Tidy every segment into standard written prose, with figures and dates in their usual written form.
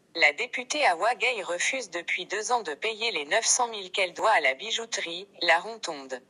La députée Awa Gueye refuse depuis 2 ans de payer les 900 000 qu'elle doit à la bijouterie, La Rotonde.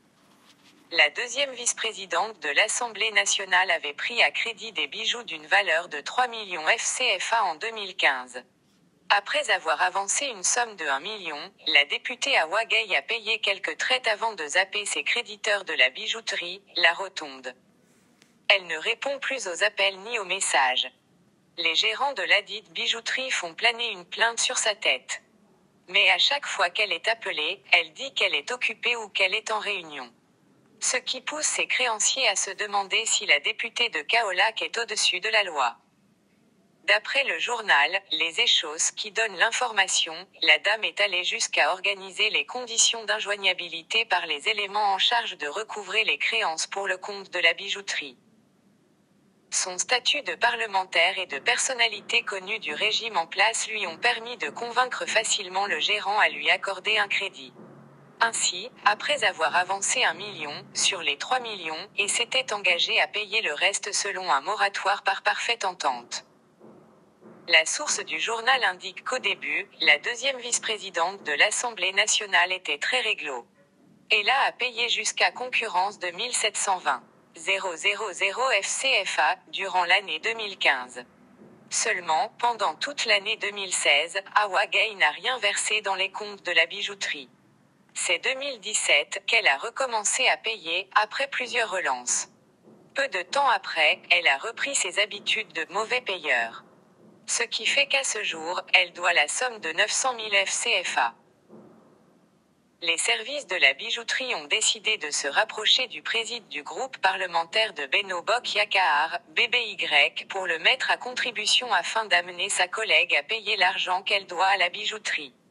La deuxième vice-présidente de l'Assemblée nationale avait pris à crédit des bijoux d'une valeur de 3 millions FCFA en 2015. Après avoir avancé une somme de 1 million, la députée Awa Gueye a payé quelques traites avant de zapper ses créditeurs de la bijouterie, La Rotonde. Elle ne répond plus aux appels ni aux messages. Les gérants de ladite bijouterie font planer une plainte sur sa tête. Mais à chaque fois qu'elle est appelée, elle dit qu'elle est occupée ou qu'elle est en réunion. Ce qui pousse ses créanciers à se demander si la députée de Kaolack est au-dessus de la loi. D'après le journal Les Échos qui donne l'information, la dame est allée jusqu'à organiser les conditions d'injoignabilité par les éléments en charge de recouvrer les créances pour le compte de la bijouterie. Son statut de parlementaire et de personnalité connue du régime en place lui ont permis de convaincre facilement le gérant à lui accorder un crédit. Ainsi, après avoir avancé 1 million, sur les 3 millions, et s'était engagé à payer le reste selon un moratoire par parfaite entente. La source du journal indique qu'au début, la deuxième vice-présidente de l'Assemblée nationale était très réglo. Et là a payé jusqu'à concurrence de 1720 000 FCFA durant l'année 2015. Seulement, pendant toute l'année 2016, Awa Gueye n'a rien versé dans les comptes de la bijouterie. C'est 2017 qu'elle a recommencé à payer, après plusieurs relances. Peu de temps après, elle a repris ses habitudes de mauvais payeur. Ce qui fait qu'à ce jour, elle doit la somme de 900 000 FCFA. Les services de la bijouterie ont décidé de se rapprocher du président du groupe parlementaire de Benno Bokk Yakaar, BBY, pour le mettre à contribution afin d'amener sa collègue à payer l'argent qu'elle doit à la bijouterie.